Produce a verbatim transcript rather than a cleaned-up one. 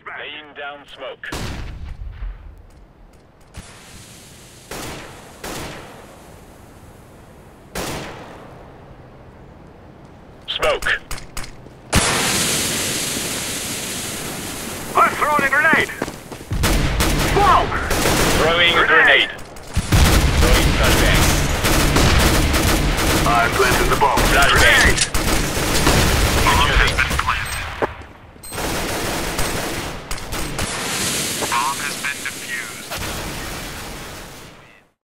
flashbang. Laying down smoke. Smoke. I'm throwing a grenade. Smoke! Throwing a grenade. Throwing flashbang. I'm planting the bomb. Flashbang. Grenade!